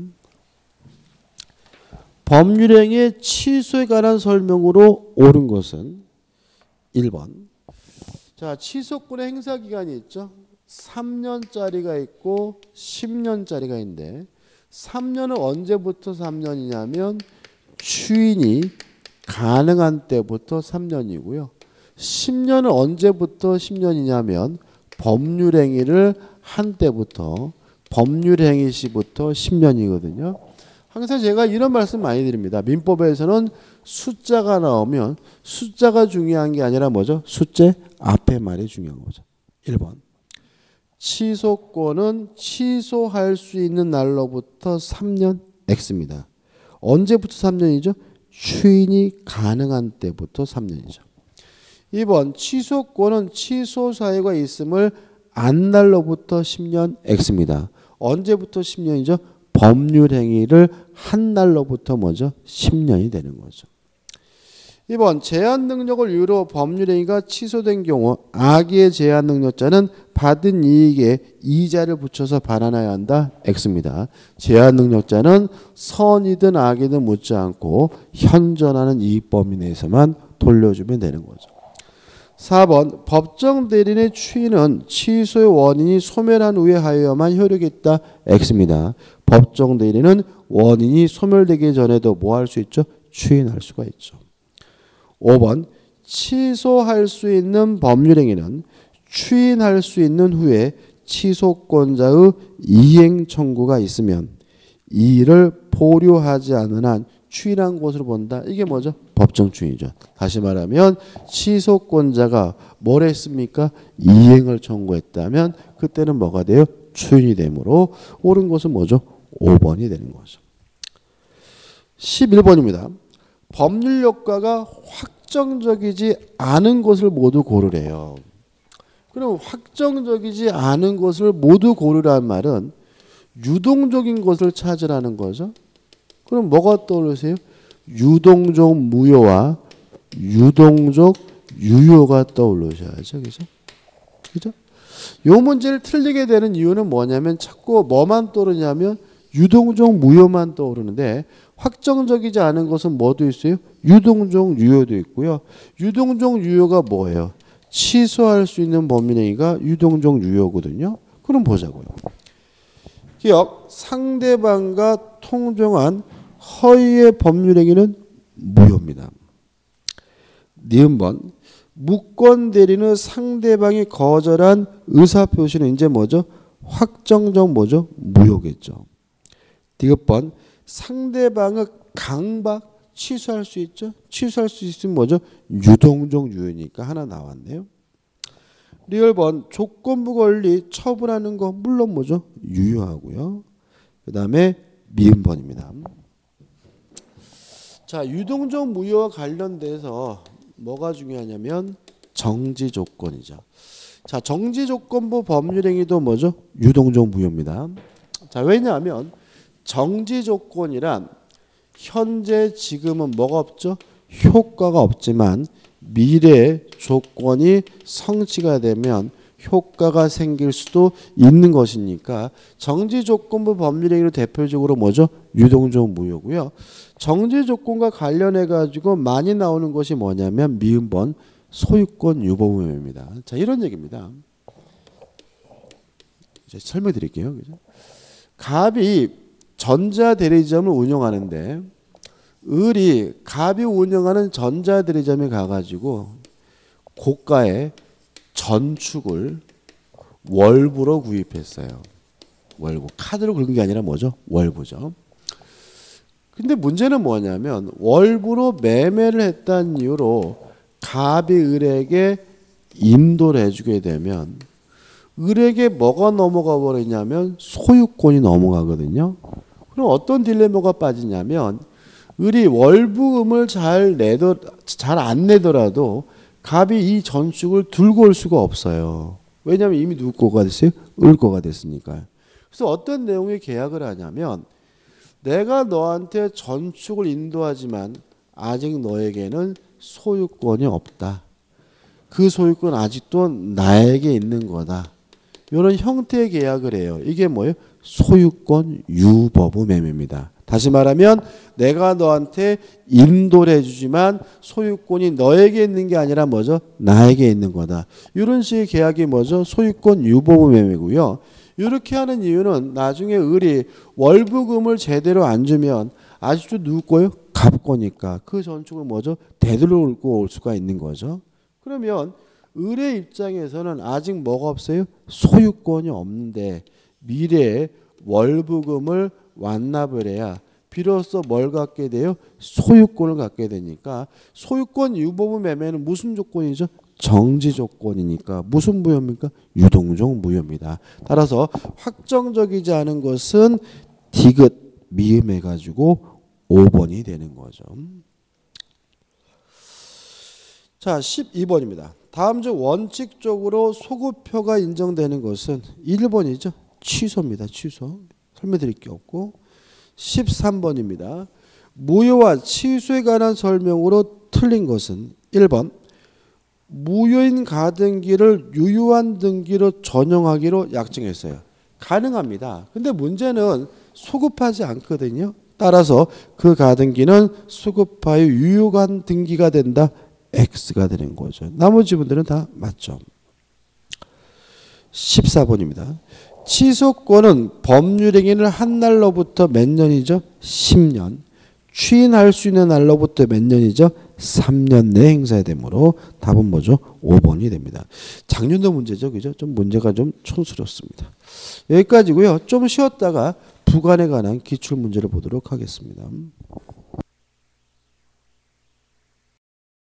법률행위 취소에 관한 설명으로 옳은 것은 일 번. 자, 취소권의 행사기간이 있죠. 삼 년짜리가 있고 십 년짜리가 있는데 삼 년은 언제부터 삼 년이냐면 추인이 가능한 때부터 삼 년이고요. 십 년은 언제부터 십 년이냐면 법률행위를 한 때부터 법률행위 시부터 십 년이거든요. 항상 제가 이런 말씀 많이 드립니다. 민법에서는 숫자가 나오면 숫자가 중요한 게 아니라 뭐죠? 숫자 앞에 말이 중요한 거죠. 일 번 취소권은 취소할 수 있는 날로부터 삼 년 X입니다. 언제부터 삼 년이죠? 추인이 가능한 때부터 삼 년이죠. 이 번 취소권은 취소 사유가 있음을 안 날로부터 십 년 X입니다. 언제부터 십 년이죠? 법률 행위를 한 날로부터 뭐죠? 십 년이 되는 거죠. 이 번 제한 능력을 이유로 법률 행위가 취소된 경우 악의의 제한 능력자는 받은 이익에 이자를 붙여서 반환해야 한다. X입니다. 제한 능력자는 선이든 악이든 묻지 않고 현존하는 이익 범위 내에서만 돌려주면 되는 거죠. 사 번 법정 대리인의 추인은 취소의 원인이 소멸한 후에 하여야만 효력이 있다. X입니다. 법정 대리인은 원인이 소멸되기 전에도 뭐 할 수 있죠? 추인할 수가 있죠. 오 번 취소할 수 있는 법률행위는 추인할 수 있는 후에 취소권자의 이행 청구가 있으면 이를 보류하지 않은 한 추인한 것으로 본다. 이게 뭐죠? 법정 추인이죠. 다시 말하면 취소권자가 뭘 했습니까? 이행을 청구했다면 그때는 뭐가 돼요? 추인이 되므로 옳은 것은 뭐죠? 오 번이 되는 거죠. 십일 번입니다. 법률 효과가 확정적이지 않은 것을 모두 고르래요. 그럼 확정적이지 않은 것을 모두 고르라는 말은 유동적인 것을 찾으라는 거죠. 그럼 뭐가 떠오르세요? 유동적 무효와 유동적 유효가 떠오르셔야죠. 그죠? 그죠? 요 문제를 틀리게 되는 이유는 뭐냐면 자꾸 뭐만 떠오르냐면 유동적 무효만 떠오르는데 확정적이지 않은 것은 뭐도 있어요? 유동적 유효도 있고요. 유동적 유효가 뭐예요? 취소할 수 있는 법률행위가 유동적 유효거든요. 그럼 보자고요. 기억, 상대방과 통정한 허위의 법률행위는 무효입니다. 니은번 무권 대리는 상대방이 거절한 의사표시는 이제 뭐죠? 확정적 뭐죠? 무효겠죠. 디귿번 상대방의 강박 취소할 수 있죠. 취소할 수 있으면 뭐죠? 유동적 유효니까 하나 나왔네요. 리을번 조건부 권리 처분하는 거 물론 뭐죠? 유효하고요. 그 다음에 미음번입니다. 자, 유동적 무효와 관련돼서 뭐가 중요하냐면 정지 조건이죠. 자, 정지 조건부 법률행위도 뭐죠? 유동적 무효입니다. 자, 왜냐하면 정지 조건이란 현재 지금은 뭐가 없죠? 효과가 없지만 미래의 조건이 성취가 되면 효과가 생길 수도 있는 것이니까 정지 조건부 법률행위로 대표적으로 뭐죠? 유동적 무효고요. 정지 조건과 관련해 가지고 많이 나오는 것이 뭐냐면 미음번 소유권 유보무효입니다. 자, 이런 얘기입니다. 이제 설명해 드릴게요. 그죠? 갑이 전자대리점을 운영하는데 을이 갑이 운영하는 전자대리점에 가가지고 고가의 전축을 월부로 구입했어요. 월부. 카드로 긁은 게 아니라 뭐죠? 월부죠. 근데 문제는 뭐냐면 월부로 매매를 했다는 이유로 갑이 을에게 인도를 해주게 되면 을에게 뭐가 넘어가 버리냐면 소유권이 넘어가거든요. 그럼 어떤 딜레마가 빠지냐면 을이 월부금을 잘 내더 잘 안 내더라도 갑이 이 전축을 들고 올 수가 없어요. 왜냐하면 이미 누구 거가 됐어요? 을 거가 됐으니까요. 그래서 어떤 내용의 계약을 하냐면 내가 너한테 전축을 인도하지만 아직 너에게는 소유권이 없다. 그 소유권 아직도 나에게 있는 거다. 이런 형태의 계약을 해요. 이게 뭐예요? 소유권 유보부 매매입니다. 다시 말하면 내가 너한테 인도를 해주지만 소유권이 너에게 있는 게 아니라 뭐죠? 나에게 있는 거다. 이런 식의 계약이 뭐죠? 소유권 유보부 매매고요. 이렇게 하는 이유는 나중에 을이 월부금을 제대로 안 주면 아직도 누구 거예요? 갑 거니까 그 전축을 뭐죠? 되돌고 올 수가 있는 거죠. 그러면 을의 입장에서는 아직 뭐가 없어요? 소유권이 없는데 미래에 월부금을 완납을 해야 비로소 뭘 갖게 돼요? 소유권을 갖게 되니까 소유권 유보부 매매는 무슨 조건이죠? 정지 조건이니까 무슨 무효입니까? 유동적 무효입니다. 따라서 확정적이지 않은 것은 디귿 미음해 가지고 오 번이 되는 거죠. 자, 십이 번입니다. 다음 중 원칙적으로 소급표가 인정되는 것은 일 번이죠. 취소입니다. 취소. 설명드릴 게 없고 십삼 번입니다. 무효와 취소에 관한 설명으로 틀린 것은 일 번 무효인 가등기를 유효한 등기로 전용하기로 약정했어요. 가능합니다. 근데 문제는 소급하지 않거든요. 따라서 그 가등기는 소급하여 유효한 등기가 된다. X가 되는 거죠. 나머지 분들은 다 맞죠. 십사 번입니다. 취소권은 법률행위를 한 날로부터 몇 년이죠? 십 년. 추인할 수 있는 날로부터 몇 년이죠? 삼 년 내에 행사되므로 답은 뭐죠? 오 번이 됩니다. 작년도 문제죠. 그죠? 좀 문제가 좀 촌스럽습니다. 여기까지고요. 좀 쉬었다가 부관에 관한 기출문제를 보도록 하겠습니다.